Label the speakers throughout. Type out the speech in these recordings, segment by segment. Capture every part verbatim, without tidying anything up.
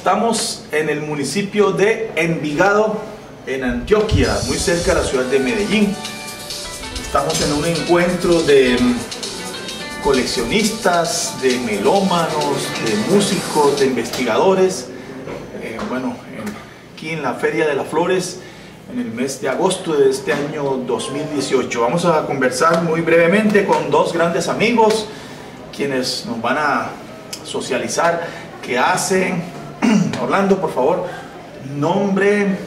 Speaker 1: Estamos en el municipio de Envigado, en Antioquia, muy cerca de la ciudad de Medellín. Estamos en un encuentro de coleccionistas, de melómanos, de músicos, de investigadores. Eh, bueno, en, aquí en la Feria de las Flores, en el mes de agosto de este año dos mil dieciocho. Vamos a conversar muy brevemente con dos grandes amigos, quienes nos van a socializar qué hacen. Orlando, por favor, nombre, eh,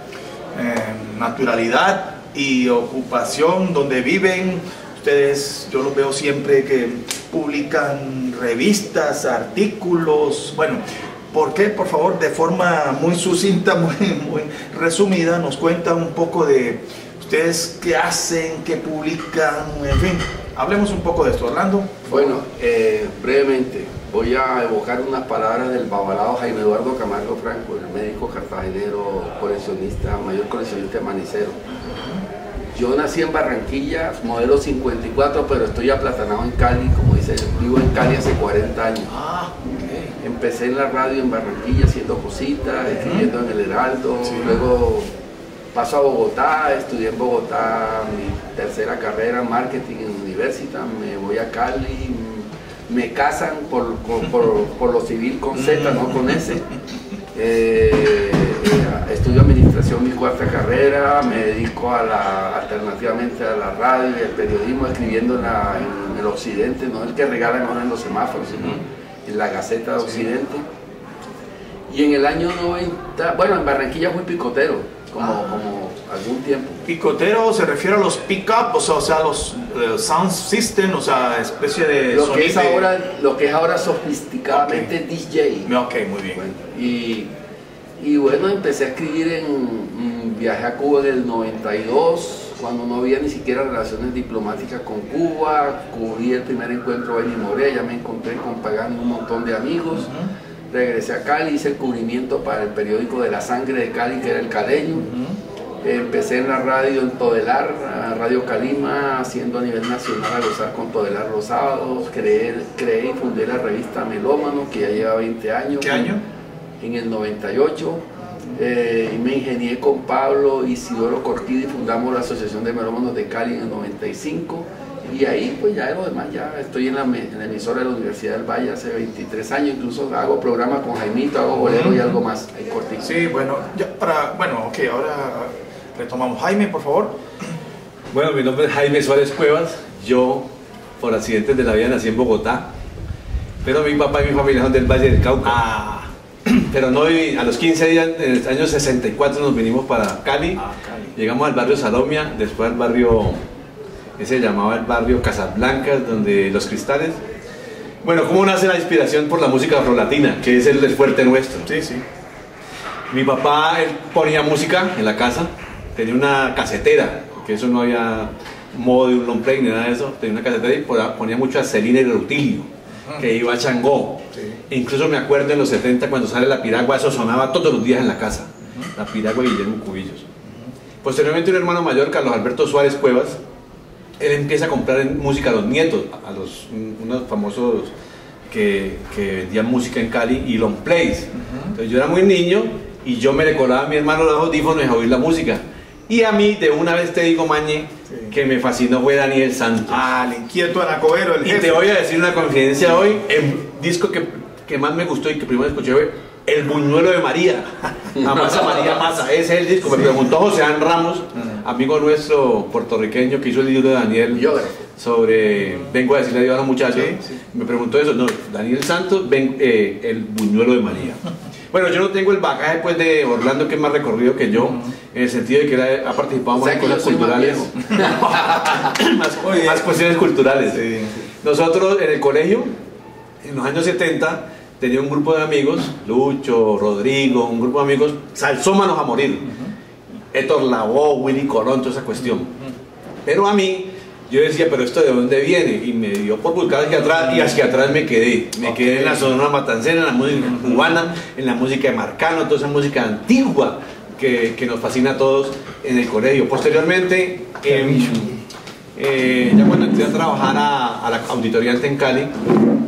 Speaker 1: naturalidad y ocupación, donde viven. Ustedes, yo los veo siempre que publican revistas, artículos. Bueno, ¿por qué? Por favor, de forma muy sucinta, muy, muy resumida, nos cuentan un poco de ustedes qué hacen, qué publican, en fin. Hablemos un poco de esto, Orlando.
Speaker 2: Bueno, eh, brevemente, voy a evocar unas palabras del babalao Jaime Eduardo Camargo Franco, el médico cartagenero, coleccionista, mayor coleccionista de manicero. Yo nací en Barranquilla, modelo cincuenta y cuatro, pero estoy aplatanado en Cali, como dice, vivo en Cali hace cuarenta años.
Speaker 1: Ah, okay.
Speaker 2: Empecé en la radio en Barranquilla haciendo cositas, escribiendo en El Heraldo, sí. Luego paso a Bogotá, estudié en Bogotá mi tercera carrera en marketing en Universitas, me voy a Cali, me casan por, por, por, por lo civil con Z, no con S. Eh, eh, estudio administración mi cuarta carrera, me dedico a la, alternativamente a la radio y al periodismo, escribiendo en, la, en el Occidente, no el que regalan ahora en los semáforos, sino en la Gaceta de Occidente. Y en el año noventa, bueno, en Barranquilla fui picotero, como, ah. como algún tiempo.
Speaker 1: Picotero se refiere a los pick-up, o sea, o sea, los uh, sound system, o sea, especie de
Speaker 2: lo
Speaker 1: sonido.
Speaker 2: Que es ahora, lo que es ahora sofisticadamente okay. D J.
Speaker 1: Ok, muy bien.
Speaker 2: Bueno, y, y bueno, empecé a escribir en, viajé a Cuba en el noventa y dos, cuando no había ni siquiera relaciones diplomáticas con Cuba, cubrí el primer encuentro de Benny Moré, ya me encontré con Pagán y un montón de amigos. Uh-huh. Regresé a Cali, hice el cubrimiento para el periódico de La Sangre de Cali, que era El Caleño. Uh-huh. Empecé en la radio en Todelar, Radio Calima, haciendo a nivel nacional a gozar con Todelar los sábados. Creé, creé y fundé la revista Melómano, que ya lleva veinte años.
Speaker 1: ¿Qué año?
Speaker 2: En el noventa y ocho. Eh, y me ingenié con Pablo Isidoro Cortidi y fundamos la Asociación de Melómanos de Cali en el noventa y cinco. Y ahí pues ya de lo demás, ya estoy en la, en la emisora de la Universidad del Valle hace veintitrés años, incluso hago programas con Jaimito, hago bolero y algo más, ahí cortito.
Speaker 1: Sí, bueno, ya para, bueno, ok, ahora retomamos. Jaime, por favor.
Speaker 3: Bueno, mi nombre es Jaime Suárez Cuevas, yo por accidentes de la vida nací en Bogotá, pero mi papá y mi familia son del Valle del Cauca.
Speaker 1: Ah.
Speaker 3: Pero no viví, a los quince días, en el año sesenta y cuatro nos vinimos para Cali,
Speaker 1: ah, Cali. Llegamos
Speaker 3: al barrio Salomia, después al barrio... ese se llamaba el barrio Casablanca, donde los cristales. Bueno, ¿cómo nace la inspiración por la música afrolatina, que es el, el fuerte nuestro?
Speaker 1: Sí, sí.
Speaker 3: Mi papá él ponía música en la casa, tenía una casetera, que eso no había modo de un long play ni nada de eso, tenía una casetera y ponía mucho a Celina y Rutilio, uh-huh. que iba a Changó. Sí. E incluso me acuerdo en los setenta cuando sale La Piragua, eso sonaba todos los días en la casa, uh-huh. La Piragua y Guillermo Cubillos. Uh-huh. Posteriormente un hermano mayor, Carlos Alberto Suárez Cuevas, él empieza a comprar música a los nietos, a los unos famosos que, que vendían música en Cali y long plays. Uh-huh. Entonces yo era muy niño y yo me le colaba a mi hermano los audífonos a oír la música. Y a mí, de una vez te digo, Mañe, sí. que me fascinó fue Daniel Santos.
Speaker 1: Ah, el inquieto anacobero, el
Speaker 3: Y
Speaker 1: jefe.
Speaker 3: te voy a decir una confidencia hoy, el disco que, que más me gustó y que primero escuché fue El Buñuelo de María. Amasa María Masa, ese es el disco. Sí. Me preguntó José An Ramos, uh-huh. amigo nuestro puertorriqueño que hizo el libro de Daniel
Speaker 2: Biógrafo.
Speaker 3: sobre Vengo a decirle adiós a los muchachos. Sí, sí. Me preguntó eso, no, Daniel Santos, ven, eh, El Buñuelo de María. Bueno, yo no tengo el bagaje pues de Orlando, que es más recorrido que yo, uh-huh. en el sentido de que era, ha participado más en cosas culturales, más, más cuestiones culturales. Sí. Nosotros en el colegio, en los años setenta, tenía un grupo de amigos, Lucho, Rodrigo, un grupo de amigos, salsómanos a morir. Uh-huh. Héctor Lavoe, Willy Colón, toda esa cuestión. Uh-huh. Pero a mí, yo decía, pero esto de dónde viene, y me dio por buscar hacia atrás, y hacia atrás me quedé. Me okay. quedé en la Sonora Matancera, en la música uh-huh. cubana, en la música de Marcano, toda esa música antigua que, que nos fascina a todos en el colegio. Posteriormente, eh, eh, ya cuando entré a trabajar a, a la auditoría en Cali,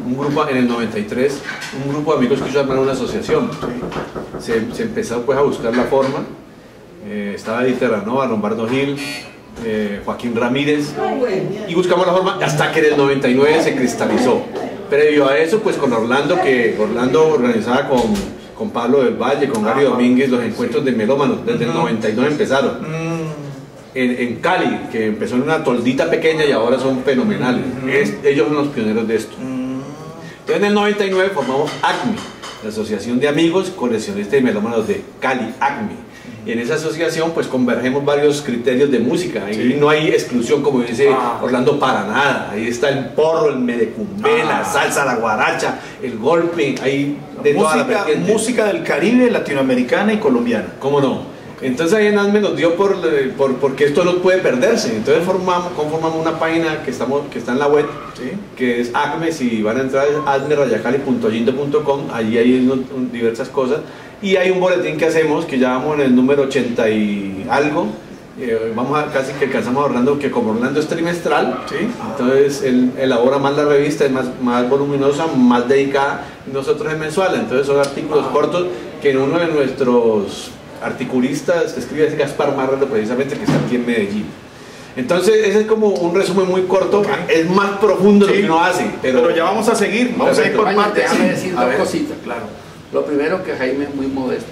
Speaker 3: un grupo en el noventa y tres, un grupo de amigos quiso armar una asociación. Se, se empezó pues a buscar la forma. Eh, estaba Edith Terranova, Lombardo Gil, eh, Joaquín Ramírez, y buscamos la forma hasta que en el noventa y nueve se cristalizó. Previo a eso, pues con Orlando, que Orlando organizaba con, con Pablo del Valle, con Gary Domínguez, los encuentros de melómanos, desde el noventa y nueve empezaron. En, en Cali, que empezó en una toldita pequeña y ahora son fenomenales. Es, ellos son los pioneros de esto. Entonces en el noventa y nueve formamos ACME, la Asociación de Amigos Coleccionistas y Melómanos de Cali, ACME. Y en esa asociación pues convergemos varios criterios de música. Ahí sí. No hay exclusión, como dice ah. Orlando, para nada. Ahí está el porro, el medecumbé, ah. la salsa, la guaracha, el golpe, ahí de
Speaker 1: música,
Speaker 3: toda la vertiente.
Speaker 1: Música del Caribe, latinoamericana y colombiana.
Speaker 3: ¿Cómo no? Entonces ahí en ACME nos dio por, por, porque esto no puede perderse. Entonces formamos, conformamos una página que, estamos, que está en la web, ¿sí? Que es ACME. Si van a entrar a acme rayacali punto yindo punto com, allí hay un, un, diversas cosas. Y hay un boletín que hacemos, que ya vamos en el número ochenta y algo. Eh, vamos a casi que alcanzamos a Orlando, que como Orlando es trimestral, ¿sí? Entonces él elabora más la revista, es más, más voluminosa, más dedicada, y nosotros es mensual. Entonces son artículos ah. cortos que en uno de nuestros articulistas que escribe es Gaspar Marrero, precisamente, que está aquí en Medellín. Entonces ese es como un resumen muy corto, okay. Es más profundo sí. Lo que uno hace, pero,
Speaker 1: pero ya vamos a seguir, vamos a ir por partes.
Speaker 2: Déjame decir dos
Speaker 1: ver,
Speaker 2: cositas.
Speaker 1: Claro.
Speaker 2: Lo primero, que Jaime es muy modesto.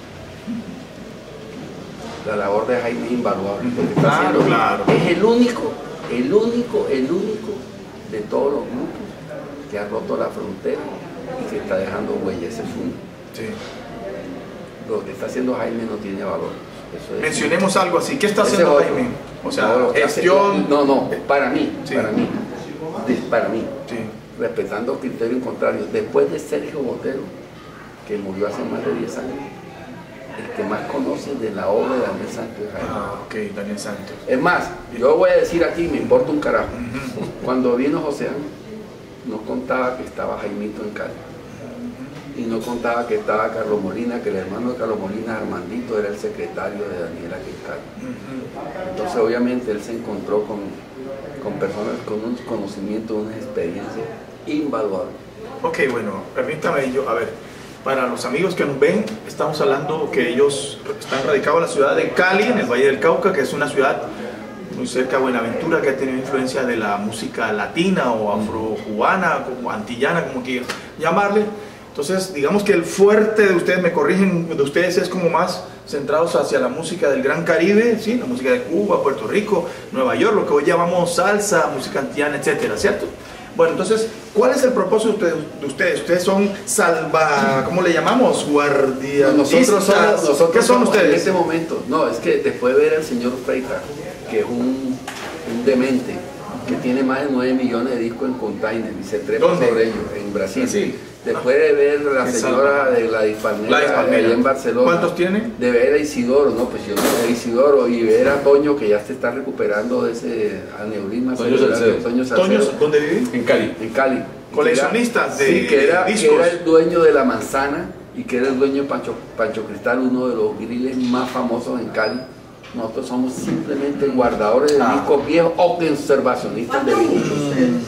Speaker 2: La labor de Jaime es invaluable.
Speaker 1: Claro, claro.
Speaker 2: Es el único, el único, el único de todos los grupos que ha roto la frontera y que está dejando huella. Ese es uno.
Speaker 1: Sí.
Speaker 2: Lo que está haciendo Jaime no tiene valor. Eso es.
Speaker 1: Mencionemos algo así. ¿Qué está haciendo Jaime? O sea, no, gestión.
Speaker 2: No, no, para mí,
Speaker 1: sí.
Speaker 2: para mí, para mí.
Speaker 1: Sí.
Speaker 2: Respetando criterios contrarios. Después de Sergio Botero, que murió hace más de diez años, el que más conoce de la obra de Daniel Santos es Jaime.
Speaker 1: Ah, ok, Daniel Santos.
Speaker 2: Es más, yo voy a decir aquí, me importa un carajo. Uh-huh. Cuando vino José Ángel, no contaba que estaba Jaimito en Cali. Y no contaba que estaba Carlos Molina, que el hermano de Carlos Molina, Armandito, era el secretario de Daniel aquí en Cali. Uh-huh. Entonces, obviamente, él se encontró con, con personas con unos conocimientos, unas experiencias invaluables.
Speaker 1: Ok, bueno, permítame yo, a ver. Para los amigos que nos ven, estamos hablando que ellos están radicados en la ciudad de Cali, en el Valle del Cauca, que es una ciudad muy cerca de Buenaventura, que ha tenido influencia de la música latina o afrocubana, como antillana, como quieran llamarle. Entonces, digamos que el fuerte de ustedes, me corrigen, de ustedes es como más centrados hacia la música del Gran Caribe, ¿sí? La música de Cuba, Puerto Rico, Nueva York, lo que hoy llamamos salsa, música antillana, etcétera, ¿cierto? Bueno, entonces, ¿cuál es el propósito de ustedes? De ustedes? Ustedes son salva, ¿cómo le llamamos? Guardianistas.
Speaker 2: Nosotros somos, nosotros
Speaker 1: ¿Qué son
Speaker 2: somos
Speaker 1: ustedes?
Speaker 2: En este momento, no, es que después de ver al señor Freita, que es un, un demente, que tiene más de nueve millones de discos en container y se trepa sobre ellos en Brasil. Sí. Después de ver a la señora de la Palmera allá en Barcelona.
Speaker 1: ¿Cuántos tiene?
Speaker 2: De ver a Isidoro, no, pues yo no sé a Isidoro, y ver a Toño, que ya se está recuperando de ese aneurisma.
Speaker 3: Toño Salcedo.
Speaker 2: Toño Salcedo.
Speaker 1: ¿Toño dónde vive?
Speaker 3: En Cali.
Speaker 2: En Cali.
Speaker 1: Coleccionistas de
Speaker 2: sí, que era,
Speaker 1: discos.
Speaker 2: Que era el dueño de La Manzana y que era el dueño de Pancho, Pancho Cristal, uno de los griles más famosos en Cali. Nosotros somos simplemente guardadores de ah. discos viejos o conservacionistas de vinilos.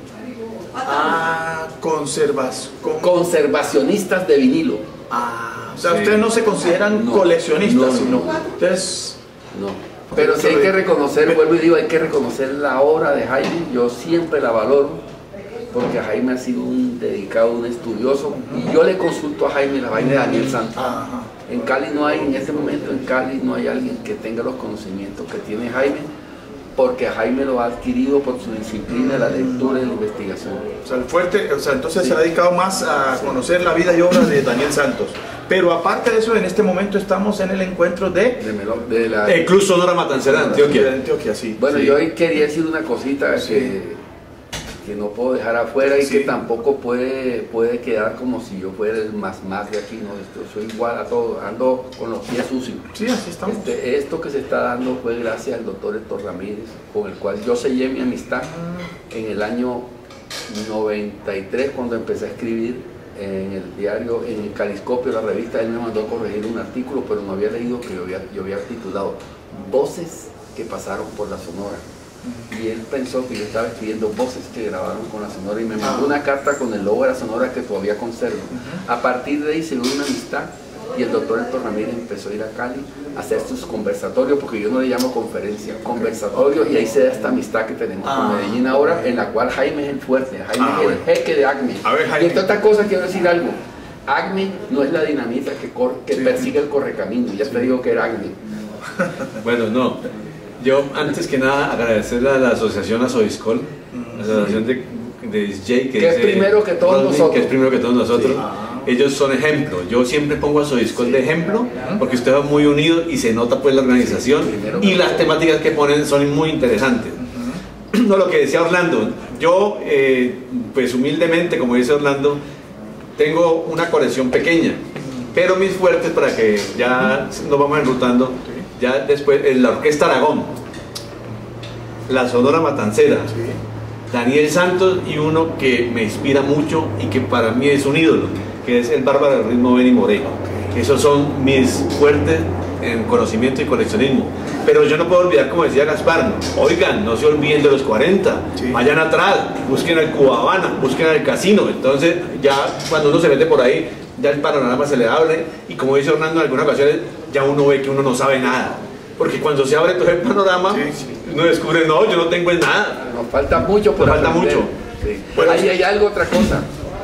Speaker 1: Ah, conservas, con...
Speaker 2: conservacionistas de vinilo.
Speaker 1: Ah, o sea, sí. Ustedes no se consideran no, coleccionistas, no, sino
Speaker 2: no.
Speaker 1: Ustedes...
Speaker 2: No. Pero sí hay que reconocer, vuelvo y digo, hay que reconocer la obra de Jaime. Yo siempre la valoro, porque Jaime ha sido un dedicado, un estudioso, uh-huh. Y yo le consulto a Jaime la vaina de Daniel Santos. Uh-huh. En Cali no hay, en este momento en Cali no hay alguien que tenga los conocimientos que tiene Jaime, porque Jaime lo ha adquirido por su disciplina, la lectura y la investigación.
Speaker 1: O sea, el fuerte, o sea, entonces sí. Se ha dedicado más a sí. Conocer la vida y obra de Daniel Santos. Pero aparte de eso, en este momento estamos en el encuentro de...
Speaker 2: De, Melo, de la...
Speaker 3: El Club Sonora Matancera de Antioquia.
Speaker 1: De Antioquia, sí.
Speaker 2: Bueno,
Speaker 1: sí.
Speaker 2: Yo hoy quería decir una cosita sí. que, que no puedo dejar afuera y sí. Que tampoco puede, puede quedar como si yo fuera el más más de aquí, no, esto, soy igual a todo, ando con los pies sucios.
Speaker 1: Sí, así estamos.
Speaker 2: Este, esto que se está dando fue gracias al doctor Héctor Ramírez, con el cual yo sellé mi amistad en el año noventa y tres, cuando empecé a escribir en el diario, en el Caliscopio, la revista. Él me mandó a corregir un artículo, pero no había leído, que yo había, yo había titulado Voces que pasaron por la Sonora. y él pensó que yo estaba escribiendo voces que grabaron con la Sonora y me mandó una carta con el logo de la Sonora que todavía conservo. A partir de ahí se dio una amistad y el doctor Héctor Ramírez empezó a ir a Cali a hacer sus conversatorios, porque yo no le llamo conferencia, conversatorios, y ahí se da esta amistad que tenemos ah. con Medellín ahora, en la cual Jaime es el fuerte, Jaime ah, es el jeque de ACME. A ver, Jaime. Y entre otras cosas quiero decir algo, ACME no es la dinamita que, cor que sí. persigue el correcamino, ya sí. te digo que era ACME.
Speaker 3: Bueno, no, yo antes que nada agradecerle a la asociación Azoiscol, la asociación de, de D J que,
Speaker 2: que es primero que todos
Speaker 3: Rodney,
Speaker 2: nosotros.
Speaker 3: Que es primero que todos nosotros. Sí.
Speaker 2: Ah.
Speaker 3: Ellos son ejemplo. Yo siempre pongo a Azoiscol de ejemplo porque ustedes son muy unidos y se nota pues la organización y las temáticas que ponen son muy interesantes. No, lo que decía Orlando, yo eh, pues humildemente, como dice Orlando, tengo una colección pequeña, pero mis fuertes, para que ya nos vamos enrutando, ya después la Orquesta Aragón, la Sonora Matancera, Daniel Santos y uno que me inspira mucho y que para mí es un ídolo, que es el bárbaro del ritmo Benny Moreno. Esos son mis fuertes en conocimiento y coleccionismo. Pero yo no puedo olvidar, como decía Gaspar, oigan, no se olviden de los cuarenta, sí. vayan atrás, busquen al Cuba Habana, busquen al Casino. Entonces ya cuando uno se mete por ahí, ya el panorama se le abre, y como dice Hernando en algunas ocasiones, ya uno ve que uno no sabe nada. Porque cuando se abre todo el panorama, sí, sí. uno descubre, no, yo no tengo nada.
Speaker 2: Nos falta mucho por
Speaker 3: Nos falta mucho.
Speaker 2: Sí. Bueno, ahí hay algo, otra cosa.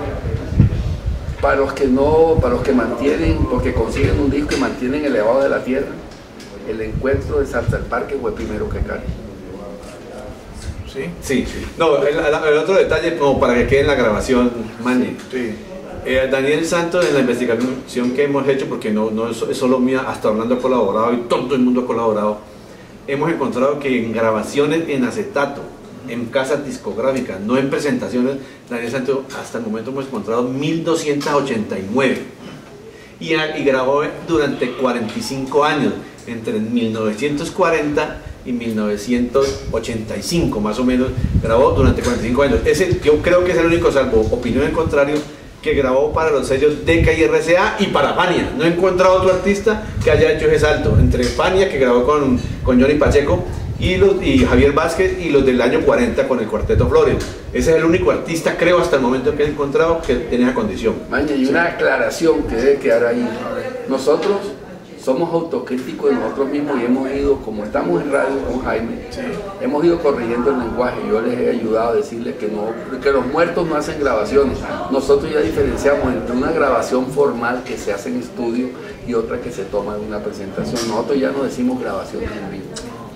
Speaker 2: Para los que no, para los que mantienen, porque consiguen un disco y mantienen elevado de la tierra, el encuentro de Salsa al Parque fue primero que Cali.
Speaker 3: ¿Sí? Sí. No, el, el otro detalle, como para que quede en la grabación, Manny. Sí. Eh, Daniel Santos, en la investigación que hemos hecho, porque no, no es solo mía, hasta Orlando ha colaborado y todo el mundo ha colaborado, hemos encontrado que en grabaciones en acetato, en casas discográficas, no en presentaciones, Daniel Santos hasta el momento hemos encontrado mil doscientas ochenta y nueve y, y grabó durante cuarenta y cinco años, entre mil novecientos cuarenta y mil novecientos ochenta y cinco más o menos, grabó durante cuarenta y cinco años. Ese, yo creo que es el único, salvo opinión en contrario, que grabó para los sellos Decca y R C A y para Fania. No he encontrado otro artista que haya hecho ese salto entre Fania, que grabó con, con Johnny Pacheco, y, los, y Javier Vázquez, y los del año cuarenta con el Cuarteto Flores. Ese es el único artista, creo, hasta el momento que he encontrado que tiene esa condición.
Speaker 2: Maña, y una aclaración que debe quedar ahí. Nosotros somos autocríticos de nosotros mismos y hemos ido, como estamos en radio con Jaime, sí. hemos ido corrigiendo el lenguaje. Yo les he ayudado a decirles que, no, que los muertos no hacen grabaciones. Nosotros ya diferenciamos entre una grabación formal que se hace en estudio y otra que se toma en una presentación. Nosotros ya no decimos grabaciones en vivo,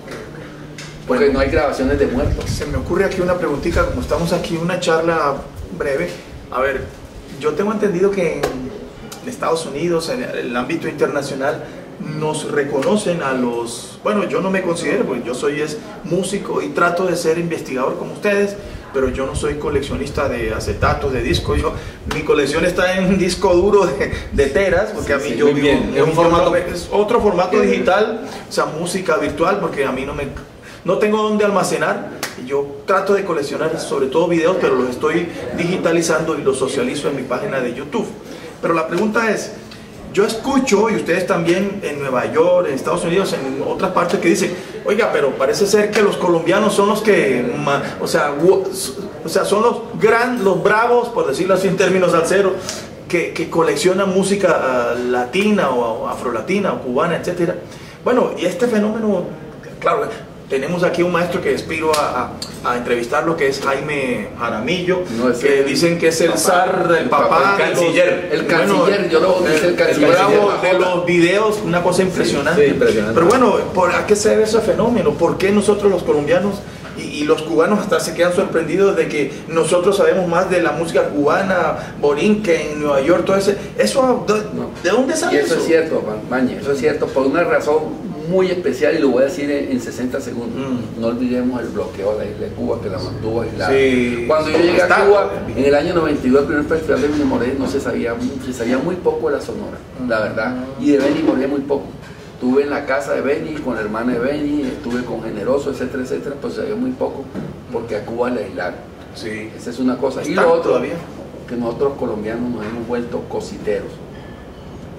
Speaker 2: porque bueno, no hay grabaciones de muertos.
Speaker 1: Se me ocurre aquí una preguntita, como estamos aquí en una charla breve. A ver, yo tengo entendido que en Estados Unidos, en el ámbito internacional, nos reconocen a los, bueno, yo no me considero, porque yo soy es músico y trato de ser investigador como ustedes, pero yo no soy coleccionista de acetatos, de discos. Yo, mi colección está en disco duro de, de teras, porque sí, a mí sí, yo vivo,
Speaker 3: bien. Es un formato,
Speaker 1: es otro formato digital, o sea, música virtual, porque a mí no me, no tengo dónde almacenar. Yo trato de coleccionar sobre todo videos, pero los estoy digitalizando y los socializo en mi página de YouTube. Pero la pregunta es, yo escucho, y ustedes también en Nueva York, en Estados Unidos, en otras partes, que dicen, oiga, pero parece ser que los colombianos son los que, o sea, o sea son los gran, los bravos, por decirlo así en términos salseros, que, que coleccionan música uh, latina o afrolatina o cubana, etcétera. Bueno, y este fenómeno, claro, tenemos aquí un maestro que aspiro a, a, a entrevistarlo, que es Jaime Jaramillo, no, es que el, dicen que es el zar, el papá,
Speaker 2: el canciller. El canciller, bueno, yo lo dice el canciller.
Speaker 1: De los videos, una cosa impresionante. Sí, sí, impresionante. Pero bueno, ¿por, ¿a qué se debe ese fenómeno? ¿Por qué nosotros los colombianos y, y los cubanos hasta se quedan sorprendidos de que nosotros sabemos más de la música cubana, borinque, en Nueva York, todo ese? ¿Eso, de, no. ¿de dónde sale
Speaker 2: y eso?
Speaker 1: Eso
Speaker 2: es cierto, Maña, eso es cierto, por una razón muy especial, y lo voy a decir en, en sesenta segundos. Mm. No olvidemos el bloqueo a la isla de Cuba, que la mantuvo aislada. Sí. Cuando yo llegué a Cuba, en el año noventa y dos, el primer festival de Benny Moré, no se sabía, se sabía muy poco de la Sonora, mm. la verdad, y de Benny Moré muy poco. Estuve en la casa de Benny, con la hermana de Benny, estuve con Generoso, etcétera, etcétera, pues se sabía muy poco, porque a Cuba la aislaron. Sí. Esa es una cosa. Y lo otro, todavía? Que nosotros colombianos nos hemos vuelto cositeros. En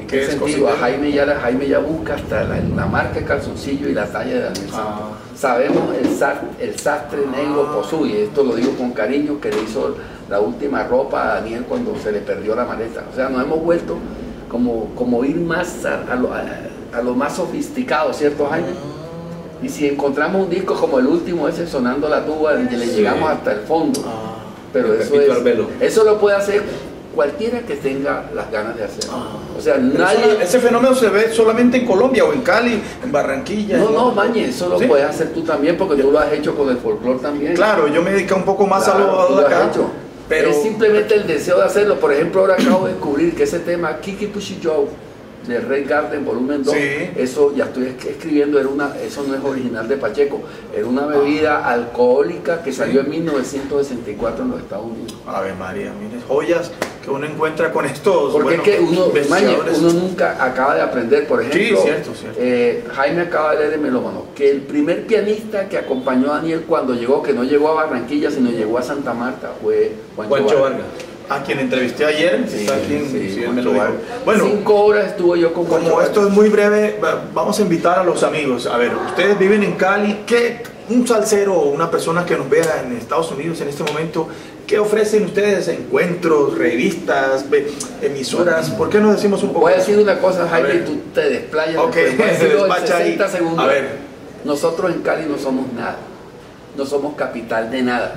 Speaker 2: qué sentido? A Jaime ya, Jaime ya busca hasta la, la marca de calzoncillo y la talla de Daniel Santos. Ah. Sabemos el, sa, el sastre negro ah. Pozú, y esto lo digo con cariño, que le hizo la última ropa a Daniel cuando se le perdió la maleta. O sea, nos hemos vuelto como, como ir más a, a, lo, a, a lo más sofisticado, ¿cierto, Jaime? Ah. Y si encontramos un disco como el último ese sonando la tuba, donde le sí. llegamos hasta el fondo. Ah. Pero eso, es, eso lo puede hacer cualquiera que tenga las ganas de hacerlo. Ah, o sea, nadie...
Speaker 1: Eso, ese fenómeno se ve solamente en Colombia o en Cali, en Barranquilla.
Speaker 2: No, no, Mañe, eso lo ¿sí? puedes hacer tú también, porque tú lo has hecho con el folclore también.
Speaker 1: Claro, yo me dedico un poco más
Speaker 2: claro,
Speaker 1: a lo de acá.
Speaker 2: Hecho. Pero... es simplemente el deseo de hacerlo. Por ejemplo, ahora acabo de descubrir que ese tema Kiki Pushy Joe de Red Garden volumen dos, sí. eso ya estoy escribiendo, era una, eso no es original de Pacheco, era una bebida ah. alcohólica que salió sí. en mil novecientos sesenta y cuatro en los Estados Unidos.
Speaker 1: Ave María, mire, joyas que uno encuentra con estos.
Speaker 2: Porque bueno, es que uno, Mañe, uno nunca acaba de aprender. Por ejemplo,
Speaker 1: sí, cierto, cierto.
Speaker 2: Eh, Jaime acaba de leer en Melómano que el primer pianista que acompañó a Daniel cuando llegó, que no llegó a Barranquilla sino llegó a Santa Marta, fue Juancho,
Speaker 1: Juancho Vargas. A quien entrevisté ayer,
Speaker 2: sí,
Speaker 1: está aquí en,
Speaker 2: sí,
Speaker 1: sí, me lo dijo.
Speaker 2: Bueno, cinco horas estuvo yo con
Speaker 1: Como
Speaker 2: Juancho
Speaker 1: esto Vargas. Es muy breve, vamos a invitar a los amigos. A ver, ustedes viven en Cali, ¿qué un salsero o una persona que nos vea en Estados Unidos en este momento, qué ofrecen ustedes? Encuentros, revistas, emisoras, ¿por qué no decimos un poco?
Speaker 2: Voy a decir una cosa, Jaime, y tú te desplayas.
Speaker 1: Ok, se despacha ahí.
Speaker 2: Segundos.
Speaker 1: A ver.
Speaker 2: Nosotros en Cali no somos nada, no somos capital de nada.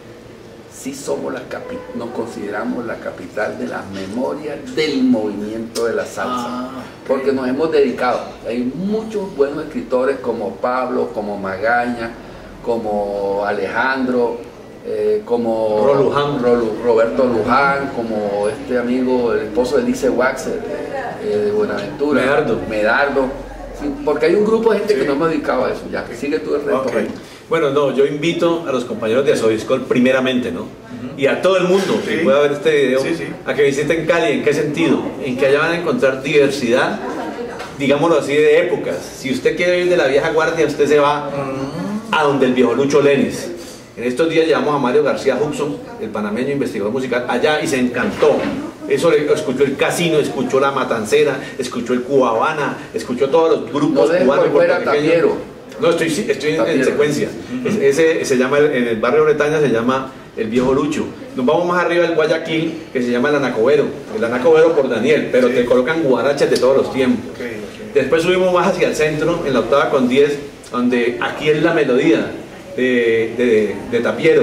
Speaker 2: Sí somos la capi nos consideramos la capital de las memorias del movimiento de la salsa, ah, okay. porque nos hemos dedicado. Hay muchos buenos escritores como Pablo, como Magaña, como Alejandro, eh, como
Speaker 3: Ro Luján.
Speaker 2: Ro Roberto Luján, como este amigo, el esposo de Lice Waxer, eh, de Buenaventura,
Speaker 3: Medardo.
Speaker 2: Medardo. Sí, porque hay un grupo de gente sí. que no me ha dedicado a eso. Ya, que sigue tú el resto.
Speaker 3: Okay. Bueno, no, yo invito a los compañeros de Azoviscol primeramente, ¿no? Uh-huh. Y a todo el mundo sí. que pueda ver este video, sí, sí. a que visiten Cali. ¿En qué sentido? En que allá van a encontrar diversidad, digámoslo así, de épocas. Si usted quiere ir de la vieja guardia, usted se va uh-huh. a donde el viejo Lucho Lenis. En estos días llevamos a Mario García Hudson, el panameño investigador musical, allá y se encantó. Eso le escuchó el Casino, escuchó la Matancera, escuchó el Cuba Habana, escuchó todos los grupos
Speaker 2: no
Speaker 3: cubanos.
Speaker 2: Fuera Tapiero.
Speaker 3: No, estoy, estoy en, en secuencia. Uh-huh. Ese se llama, en el barrio Bretaña se llama el Viejo Lucho. Nos vamos más arriba del Guayaquil, que se llama el Anacobero. El Anacobero por Daniel, pero sí. te colocan guarachas de todos los tiempos. Okay, okay. Después subimos más hacia el centro, en la octava con diez, donde aquí es la melodía de, de, de Tapiero.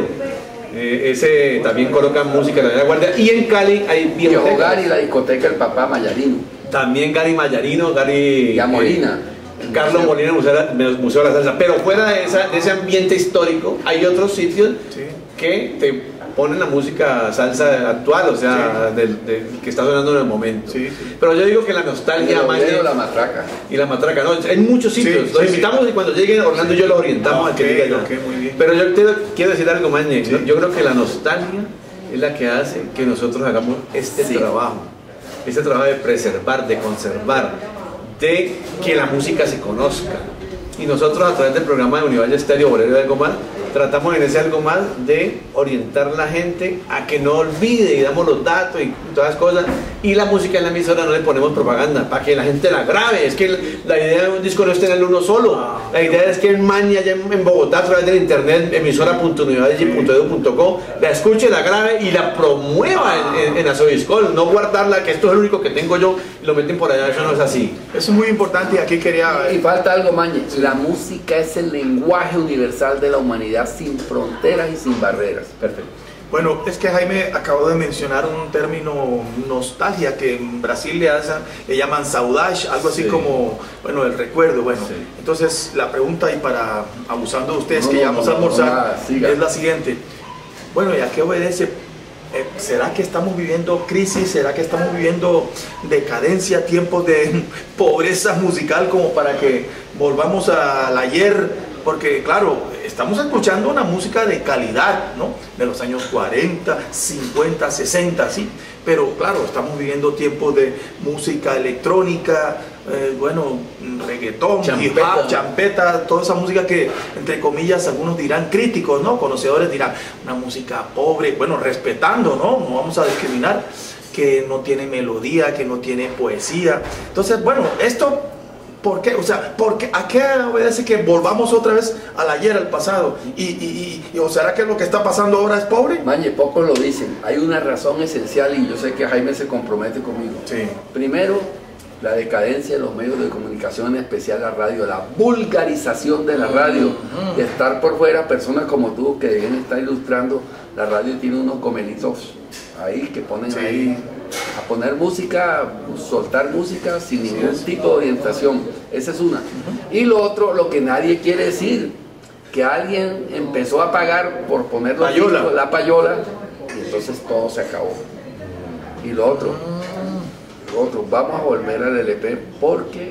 Speaker 3: Eh, ese también colocan música de la vieja guardia. Y en Cali hay
Speaker 2: Viejo Gary, la discoteca El Papá Mayarino.
Speaker 3: También Gary Mayarino, Gary...
Speaker 2: Y a Molina.
Speaker 3: Eh, Carlos Molina, Museo de, la, Museo de la Salsa. Pero fuera de, esa, de ese ambiente histórico, hay otros sitios sí. que te ponen la música salsa actual, o sea, sí. del, del, que está sonando en el momento. Sí, sí. Pero yo digo que la nostalgia
Speaker 2: más de la matraca.
Speaker 3: Y la matraca, no, en muchos sitios. Sí, los sí, invitamos sí. y cuando lleguen Orlando y yo los orientamos okay, a que diga ya. Okay, muy bien. Pero yo te, quiero decir algo más, sí. yo, yo creo que la nostalgia es la que hace que nosotros hagamos este sí. trabajo. Este trabajo de preservar, de conservar, de que la música se conozca. Y nosotros a través del programa de Univalle Estéreo, Bolero de Algo Más, tratamos en ese algo más de orientar a la gente a que no olvide y damos los datos y todas las cosas. Y la música en la emisora no le ponemos propaganda para que la gente la grabe. Es que la idea de un disco no es tenerlo uno solo. La idea es que en Maña, allá en Bogotá, a través del internet, emisora punto univalle punto edu punto co, la escuche, la grabe y la promueva en, en, en Azoviscol. No guardarla, que esto es el único que tengo yo, y lo meten por allá. Eso no es así.
Speaker 1: Eso es muy importante y aquí quería...
Speaker 2: Y falta algo, Maña. La música es el lenguaje universal de la humanidad, sin fronteras y sin barreras.
Speaker 3: Perfecto.
Speaker 1: Bueno, es que Jaime acabó de mencionar un término nostalgia que en Brasil le, hacen, le llaman saudade, algo así sí. como, bueno, el recuerdo. Bueno, sí. entonces la pregunta, y para abusando de ustedes no, que ya vamos no, a almorzar, no, no, es la siguiente. Bueno, ¿y a qué obedece? ¿Será que estamos viviendo crisis? ¿Será que estamos viviendo decadencia, tiempos de pobreza musical como para que volvamos al ayer? Porque claro, estamos escuchando una música de calidad, ¿no? De los años cuarenta, cincuenta, sesenta, sí. Pero claro, estamos viviendo tiempos de música electrónica, eh, bueno, reggaetón,
Speaker 3: champeta.
Speaker 1: hip hop, champeta, toda esa música que, entre comillas, algunos dirán críticos, ¿no? Conocedores dirán, una música pobre, bueno, respetando, ¿no? No vamos a discriminar. que no tiene melodía, que no tiene poesía. Entonces, bueno, esto, ¿por qué? O sea, ¿por qué? ¿A qué obedece que volvamos otra vez al ayer, al pasado? ¿Y, y, y, o será que lo que está pasando ahora es pobre?
Speaker 2: Mañe, pocos lo dicen. Hay una razón esencial y yo sé que Jaime se compromete conmigo.
Speaker 1: Sí.
Speaker 2: Primero, la decadencia de los medios de comunicación, en especial la radio, la vulgarización de la radio, de estar por fuera personas como tú que deben estar ilustrando. La radio tiene unos gomelitos ahí que ponen sí. ahí a poner música, soltar música sin ningún sí, tipo de orientación. Esa es una. Uh-huh. Y lo otro, lo que nadie quiere decir, que alguien empezó a pagar por poner los
Speaker 1: payola.
Speaker 2: discos, la payola, y entonces todo se acabó. Y lo otro, lo otro, vamos a volver al L P porque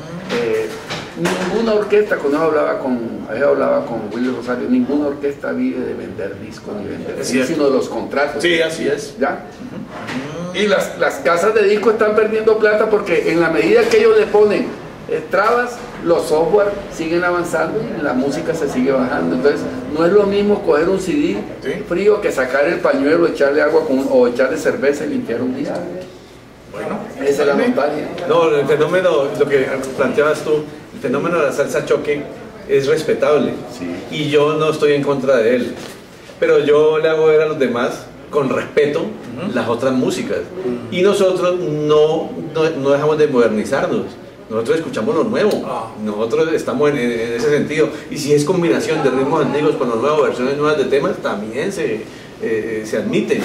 Speaker 2: eh, ninguna orquesta, cuando yo hablaba con, yo hablaba con Willy Rosario, ninguna orquesta vive de vender discos ni vender discos, sino de los contratos.
Speaker 1: Sí, así es.
Speaker 2: ¿Ya? Uh-huh. Y las, las casas de discos están perdiendo plata porque en la medida que ellos le ponen eh, trabas, los software siguen avanzando y la música se sigue bajando. Entonces, no es lo mismo coger un C D ¿sí? frío que sacar el pañuelo, echarle agua con, o echarle cerveza y limpiar un disco. Bueno, esa es la nostalgia.
Speaker 3: No, el fenómeno, lo que planteabas tú, el fenómeno de la salsa choque es respetable sí. y yo no estoy en contra de él, pero yo le hago ver a los demás con respeto uh-huh. las otras músicas uh-huh. y nosotros no, no, no dejamos de modernizarnos. Nosotros escuchamos lo nuevo, oh. nosotros estamos en, en ese sentido, y si es combinación de ritmos antiguos con las nuevas versiones nuevas de temas, también se, eh, se admite.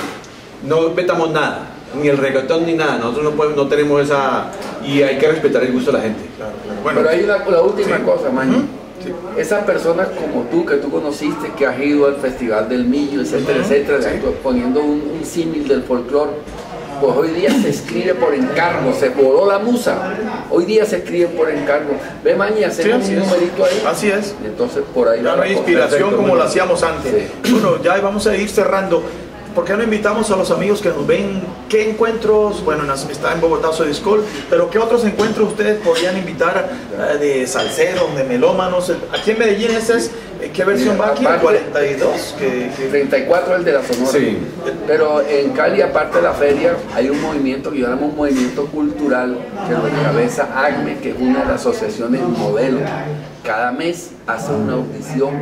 Speaker 3: No vetamos nada, ni el reggaetón ni nada, nosotros no, podemos, no tenemos esa, y hay que respetar el gusto de la gente.
Speaker 2: Claro, claro. Bueno, pero hay una, la última sí. cosa, Mañi. Uh-huh. Sí. Esas personas como tú, que tú conociste, que has ido al Festival del Millo, etcétera, uh-huh. etcétera, sí. poniendo un, un símil del folclore, pues hoy día se escribe por encargo, se voló la musa, hoy día se escribe por encargo. Ve, Mañi, hacemos sí, un numerito ahí.
Speaker 1: Así es.
Speaker 2: Entonces por ahí
Speaker 1: ya no hay inspiración como lo hacíamos antes. Sí. Bueno, ya vamos a ir cerrando. ¿Por qué no invitamos a los amigos que nos ven? ¿Qué encuentros? Bueno, está en Bogotá Soy Discol, pero ¿qué otros encuentros ustedes podrían invitar uh, de salseros, de melómanos? Aquí en Medellín, ¿ese es, ¿qué versión va aquí? ¿cuarenta y dos? Que, que...
Speaker 2: treinta y cuatro el de la Sonora. Sí. Pero en Cali, aparte de la feria, hay un movimiento que yo llamo un movimiento cultural que lo encabeza A C M E, que es una de las asociaciones modelo. Cada mes hace una audición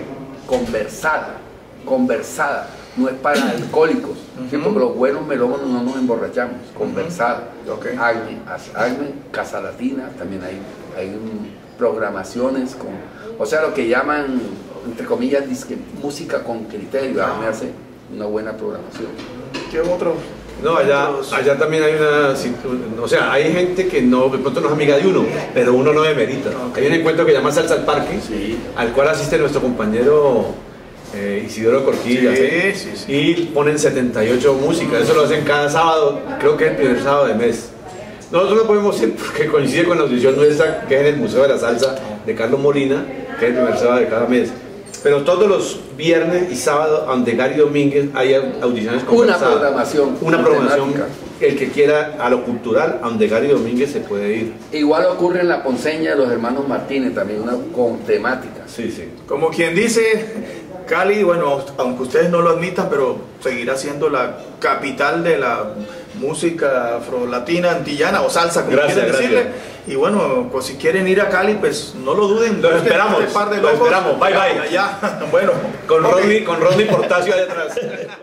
Speaker 2: conversada, conversada. No es para alcohólicos, uh-huh. ¿sí? Porque los buenos melómanos no nos emborrachamos, conversar. Uh-huh. Okay. A C M E, A C M E, Casa Latina, también hay, hay un, programaciones, con, o sea, lo que llaman, entre comillas, disque, música con criterio. A mí me hace una buena programación.
Speaker 1: ¿Qué otro?
Speaker 3: No, allá, allá también hay una, o sea, hay gente que no, de pronto no es amiga de uno, pero uno no demerita. Okay. Hay un encuentro que se llama Salsa al Parque, sí. al cual asiste nuestro compañero Eh, Isidoro Corquilla,
Speaker 1: sí, ¿sí? Sí, sí.
Speaker 3: y ponen setenta y ocho músicas, eso lo hacen cada sábado, creo que es el primer sábado de mes. Nosotros no podemos ir porque coincide con la audición nuestra, que es en el Museo de la Salsa de Carlos Molina, que es el primer sábado de cada mes. Pero todos los viernes y sábados, donde Gary Domínguez hay audiciones conversadas.
Speaker 2: Una programación.
Speaker 3: Una programación. El que quiera a lo cultural, a donde Gary Domínguez se puede ir.
Speaker 2: Igual ocurre en la Ponceña de los hermanos Martínez, también una con temática.
Speaker 3: Sí, sí.
Speaker 1: Como quien dice, Cali, bueno, aunque ustedes no lo admitan, pero seguirá siendo la capital de la música afrolatina, antillana o salsa, como
Speaker 3: gracias,
Speaker 1: quieren decirle.
Speaker 3: Gracias.
Speaker 1: Y bueno, pues si quieren ir a Cali, pues no lo duden.
Speaker 3: Lo esperamos,
Speaker 1: este par de
Speaker 3: lo
Speaker 1: locos,
Speaker 3: esperamos. Bye, bye.
Speaker 1: Allá, bueno,
Speaker 3: con, okay. Rodney, con Rodney Portacio allá atrás.